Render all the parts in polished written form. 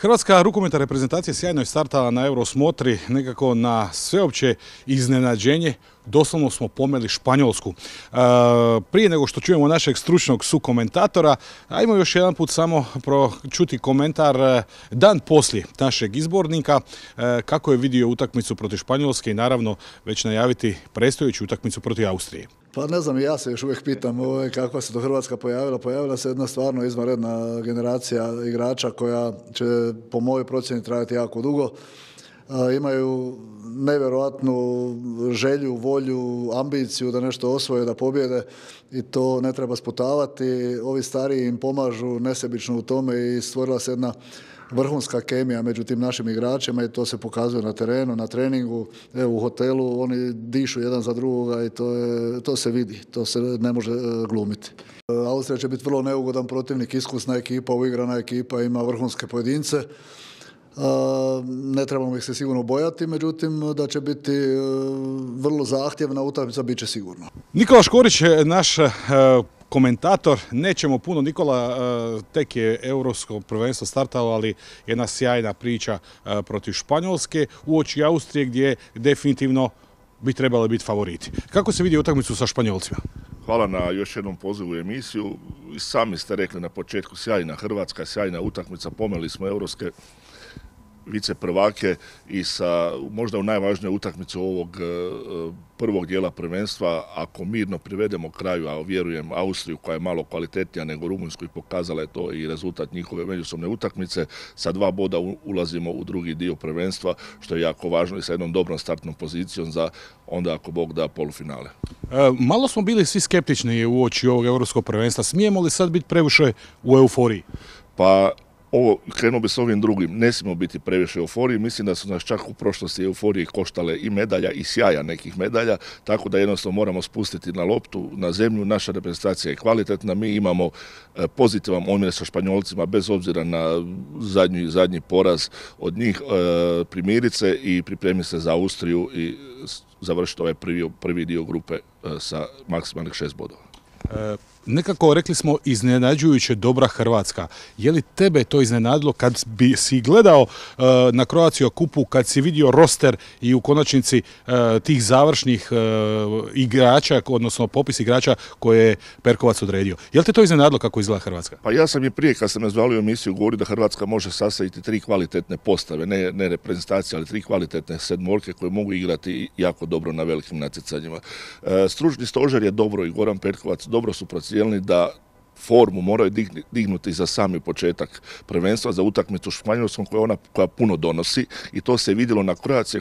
Hrvatska rukometna reprezentacija sjajno je startala na Eurosmotri, nekako na sveopće iznenađenje. Doslovno smo pomeli Španjolsku. Prije nego što čujemo našeg stručnog sukomentatora, ajmo još jedan put samo čuti komentar dan poslije našeg izbornika, kako je vidio utakmicu protiv Španjolske i naravno već najaviti predstojeću utakmicu protiv Austrije. Pa ne znam, ja se još uvijek pitam kakva se to Hrvatska pojavila. Pojavila se jedna stvarno izvanredna generacija igrača koja će po mojoj procjeni trajati jako dugo. Imaju nevjerojatnu želju, volju, ambiciju da nešto osvoje, da pobjede i to ne treba sputavati. Ovi stariji im pomažu nesebično u tome i stvorila se jedna vrhunska kemija među tim našim igračima i to se pokazuje na terenu, na treningu, u hotelu, oni dišu jedan za drugoga i to se vidi, to se ne može glumiti. Austrija će biti vrlo neugodan protivnik, iskusna ekipa, uigrana ekipa, ima vrhunske pojedince. Ne trebamo ih se sigurno bojati, međutim da će biti vrlo zahtjevna utakmica, bit će sigurno. Nikola Škorić je naš komentator, nećemo puno. Nikola, tek je europsko prvenstvo startalo, ali jedna sjajna priča protiv Španjolske uoči Austrije gdje definitivno bi trebali biti favoriti. Kako se vidi utakmicu sa Španjolcima? Hvala na još jednom pozivu u emisiju. Sami ste rekli na početku, sjajna Hrvatska, sjajna utakmica, pomeli smo europske vice prvake i sa možda u najvažniju utakmicu ovog prvog dijela prvenstva, ako mirno privedemo kraju, a vjerujem Austriju koja je malo kvalitetnija nego Rumunjsku i pokazala je to i rezultat njihove međusobne utakmice, sa 2 boda ulazimo u drugi dio prvenstva, što je jako važno i sa jednom dobrom startnom pozicijom za onda ako Bog da polufinale. Malo smo bili svi skeptični uoči ovog europskog prvenstva. Smijemo li sad biti previše u euforiji? Pa krenuo bi s ovim drugim, ne smijemo biti previše euforiji, mislim da su nas čak u prošlosti euforiji koštale i medalja i sjaja nekih medalja, tako da jednostavno moramo spustiti na loptu, na zemlju, naša reprezentacija je kvalitetna, mi imamo pozitivan omjer sa Španjolcima, bez obzira na zadnji poraz od njih, primirit se i pripremiti se za Austriju i završiti ovaj prvi dio grupe sa maksimalnih 6 bodova. Nekako rekli smo iznenađujuće dobra Hrvatska. Je li tebe to iznenadilo kad bi si gledao na Croatia Cupu, kad si vidio roster i u konačnici tih završnih igrača, odnosno popis igrača koje je Perkovac odredio? Je li te to iznenadilo kako izgleda Hrvatska? Pa ja sam i prije kad sam zvali u emisiju govorio da Hrvatska može sastaviti 3 kvalitetne postave, ne reprezentacije, ali 3 kvalitetne sedmorke koje mogu igrati jako dobro na velikim natjecanjima. Stručni stožer je dobro i Goran Perkovac dobro su procijenili da formu moraju dignuti za sami početak prvenstva, za utakmicu Španjolskom koja puno donosi i to se vidjelo na Croatia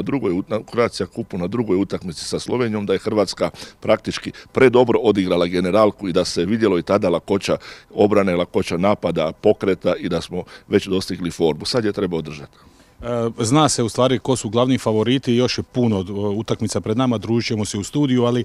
Cupu na drugoj utakmici sa Slovenijom, da je Hrvatska praktički predobro odigrala generalku i da se vidjelo i tada lakoća obrane, lakoća napada, pokreta i da smo već dostigli formu. Sad je treba održati. Zna se u stvari ko su glavni favoriti, još je puno utakmica pred nama, družit ćemo se u studiju, ali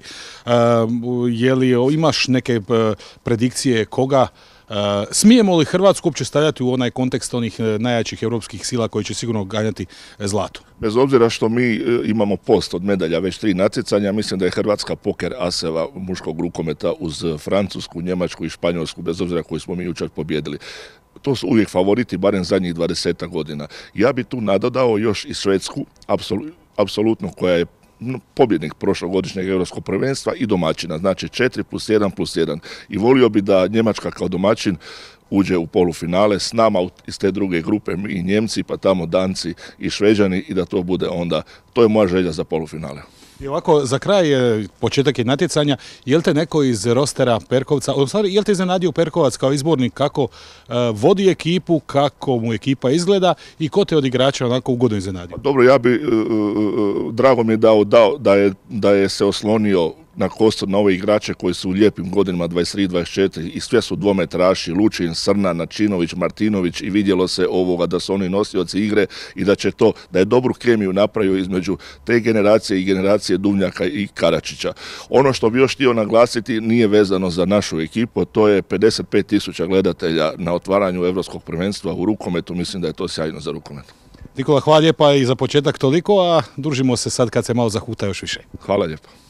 imaš neke predikcije koga? Smijemo li Hrvatsku uopće stavljati u onaj kontekst onih najjačih europskih sila koji će sigurno ganjati zlato? Bez obzira što mi imamo post od medalja, već 3 natjecanja, mislim da je Hrvatska poker aseva muškog rukometa uz Francusku, Njemačku i Španjolsku, bez obzira koju smo mi jučer pobjedili. To su uvijek favoriti, barem zadnjih 20 godina. Ja bi tu nadodao još i Švedsku, apsolutno koja je pobjednik prošlogodišnjeg europskog prvenstva i domaćina, znači 4+1+1. I volio bi da Njemačka kao domaćin uđe u polufinale s nama iz te druge grupe, mi i Njemci, pa tamo Danci i Šveđani i da to bude onda, to je moja želja za polufinale. I ovako, za kraj, početak je natjecanja, je li te neko iz rostera Perkovca, odnosno, je li te iznenadio Perkovac kao izbornik, kako vodi ekipu, kako mu ekipa izgleda i ko te od igrača onako ugodno iznenadio? Dobro, ja bi, drago mi je da je se oslonio na kostur na ove igrače koji su u lijepim godinama 23-24 i sve su dvometraši, Lučin, Srna, Načinović, Martinović i vidjelo se da su oni nosioci igre i da je dobru kemiju napravio između te generacije i generacije Duvnjaka i Karačića. Ono što bi još htio naglasiti nije vezano za našu ekipu, to je 55.000 gledatelja na otvaranju Europskog prvenstva u rukometu, mislim da je to sjajno za rukomet. Nikola, hvala lijepa i za početak toliko, a družimo se sad kad se malo zahuta još više. Hvala lijepa.